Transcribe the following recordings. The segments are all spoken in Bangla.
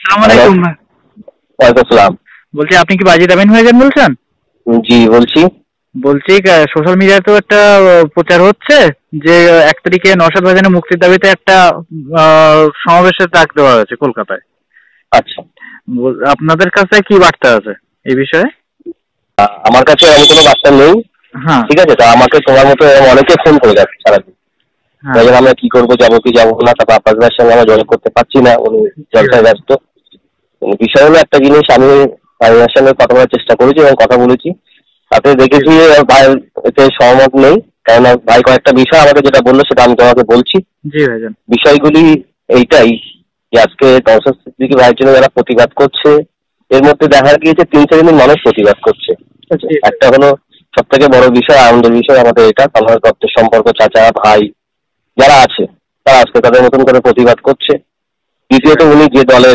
আসসালামু আলাইকুম। ওয়ালাইকুম আসসালাম। বলছি আপনি কি বাজিদ আমিন ভাইজান বলছেন? জি বলছি। বলছি সোশ্যাল মিডিয়ায় তো একটা প্রচার হচ্ছে যে 1 তারিখে নওশাদ ভাইজানের মুক্তির দাবিতে একটা সমাবেশের ডাক দেওয়া হয়েছে কলকাতায়। আচ্ছা, আপনাদের কাছে কি বার্তা আছে এই বিষয়ে? আমার কাছে এমন কোনো বার্তা নেই। হ্যাঁ ঠিক আছে, তা আমাকে তোমার মতো অনেকে ফোন করে যাচ্ছে সারাদিন। হ্যাঁ আমরা কি করবো, যাবো কি যাবো না, তারপর আব্বাস ভাইয়ের সঙ্গে আমরা যোগাযোগ করতে পারছি না, উনি জলসায় ব্যস্ত। বিষয় হলো একটা জিনিস, আমি ভাইয়ের সঙ্গে কথা বলার চেষ্টা করেছি এবং কথা বলেছি, তাতে দেখেছি ভাই এতে সহমত নেই। কারণ ভাই কয়েকটা বিষয় আমাকে যেটা বললো সেটা আমি তোমাকে বলছি। জি ভাইজান। বিষয়গুলি এইটাই যে আজকে নওশাদ সিদ্দিকী ভাইয়ের জন্য যারা প্রতিবাদ করছে, এর মধ্যে দেখা গিয়েছে 3 শ্রেণীর মানুষ প্রতিবাদ করছে। ঠিক আছে, একটা হলো সব থেকে বড় বিষয়, আনন্দের বিষয় আমাদের এটা, আমার রক্তের সম্পর্ক চাচা ভাই যারা আছে তারা আজকে তাদের মতন করে প্রতিবাদ করছে। দ্বিতীয়ত উনি যে দলের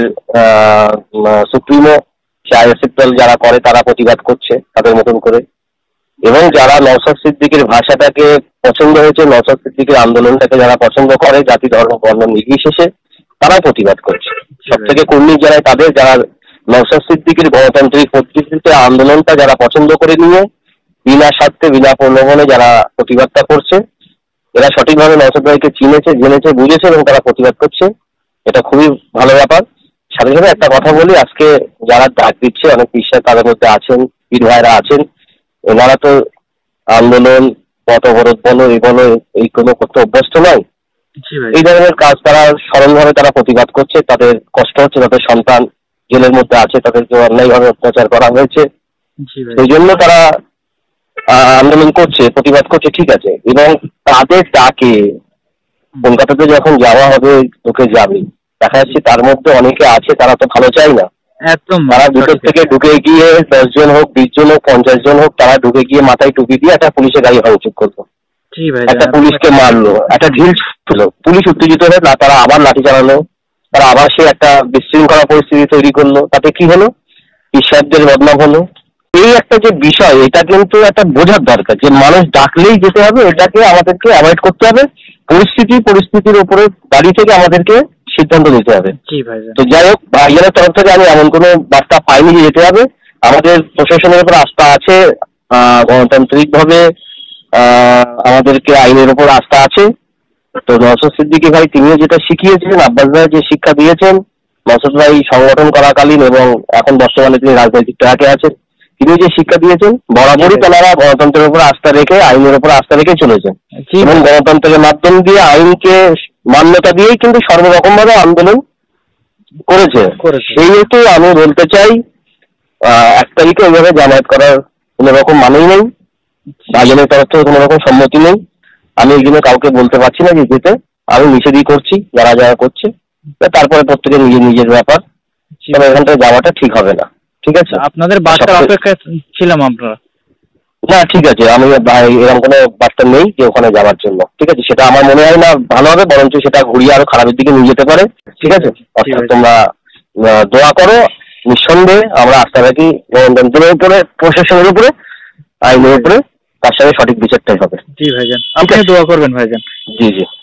সুপ্রিমো, সে আইএসএফ দল যারা করে তারা প্রতিবাদ করছে তাদের মতন করে। এবং যারা নওশাদ সিদ্দিকীর ভাষাটাকে পছন্দ হয়েছে, নওশাদ সিদ্দিকীর আন্দোলনটাকে যারা পছন্দ করে, জাতি ধর্ম বর্ণ নির্বিশেষে তারা প্রতিবাদ করছে। সব থেকে কর্মী যারা তাদের, যারা নওশাদ সিদ্দিকীর গণতান্ত্রিক পদ্ধতিতে আন্দোলনটা যারা পছন্দ করে নিয়ে বিনা স্বার্থে বিনা প্রলোভনে যারা প্রতিবাদটা করছে, এরা সঠিকভাবে নওশাদ ভাইকে চিনেছে, জেনেছে, বুঝেছে এবং তারা প্রতিবাদ করছে। এটা খুবই ভালো ব্যাপার। সাথে সাথে একটা কথা বলি, আজকে যারা ডাক দিচ্ছে অনেক বিশ্বাস তাদের মধ্যে আছেন, পীর ভাইরা আছেন, এনারা তো আন্দোলন পথ অবরোধ বলো এই বলো এই কোনো করতে অভ্যস্ত নয়। এই ধরনের কাজ তারা সরলভাবে তারা প্রতিবাদ করছে, তাদের কষ্ট হচ্ছে, তাদের সন্তান জেলের মধ্যে আছে, তাদেরকে অন্যায়ভাবে অত্যাচার করা হয়েছে, সেই জন্য তারা আন্দোলন করছে, প্রতিবাদ করছে, ঠিক আছে। এবং তাদের ডাকে কলকাতাতে যখন যাওয়া হবে, তোকে যাবে, দেখা যাচ্ছে তার মধ্যে অনেকে আছে তারা তো ভালো চাই না। একদম তারা ভিতর থেকে ঢুকে গিয়ে 10 জন হোক, 20 জন হোক, 50 জন হোক, তারা ঢুকে গিয়ে মাথায় টুপি দিয়ে একটা পুলিশের গাড়ি ভাঙচুর করলো, একটা পুলিশকে মারলো, একটা ঢিল ছিল, পুলিশ উত্তেজিত হয়ে তারা আবার লাঠি চালালো, তারা আবার সে একটা বিশৃঙ্খলা পরিস্থিতি তৈরি করলো। তাতে কি হলো, ঈশ্বরদের বদনাম হলো। এই একটা যে বিষয়, এটা কিন্তু একটা বোঝার দরকার যে মানুষ ডাকলেই যেতে হবে, এটাকে আমাদেরকে অ্যাভয়েড করতে হবে। পরিস্থিতির উপরে দাঁড়িয়ে থেকে আমাদেরকে সিদ্ধান্ত নিতে হবে। তো যাই হোক, ভাইয়ের তরফ থেকে আমি এমন কোনো বার্তা পাইনি যে যেতে হবে। আমাদের প্রশাসনের উপর আস্থা আছে, গণতান্ত্রিক ভাবে আমাদেরকে আইনের উপর আস্থা আছে। তো নওশাদ সিদ্দিকী ভাই তিনিও যেটা শিখিয়েছেন, আব্বাস ভাই যে শিক্ষা দিয়েছেন, নওশাদ ভাই সংগঠন করাকালীন এবং এখন বর্তমানে তিনি রাজনৈতিক ট্র্যাকে আছেন, তিনি যে শিক্ষা দিয়েছেন বরাবরই তারা গণতন্ত্রের উপর আস্থা রেখে, আইনের উপর আস্থা রেখে চলেছেন এবং গণতন্ত্রের মাধ্যম দিয়ে আইনকে মান্যতা দিয়েই কিন্তু সর্বরকম ভাবে আন্দোলন করেছে। সেই হেতু আমি বলতে চাই 1 তারিখে ওইভাবে জামায়াত করার কোন রকম মানেই নেই, ভাইজানের তরফ থেকে কোন রকম সম্মতি নেই। আমি এই জন্য কাউকে বলতে পারছি না যে যেতে, আমি নিষেধই করছি যারা যারা করছে। তারপরে প্রত্যেকের নিজের ব্যাপার, এখান থেকে যাওয়াটা ঠিক হবে না। ঠিক আছে, আপনাদের বার্তার অপেক্ষায় ছিলাম আমরা। না ঠিক আছে, আমি এরকম কোনো বার্তা নেই যে ওখানে যাওয়ার জন্য। ঠিক আছে, সেটা আমার মনে হয় না ভালো হবে, বরঞ্চ সেটা ঘুরিয়ে আরো খারাপের দিকে নিয়ে যেতে পারে। ঠিক আছে, অর্থাৎ তোমরা দোয়া করো, নিঃসন্দেহে আমরা আস্থা রাখি গণতন্ত্রের উপরে, প্রশাসনের উপরে, আইনের উপরে, তার সাথে সঠিক বিচারটাই হবে। জি ভাইজান, আপনি দোয়া করবেন ভাইজান। জি জি।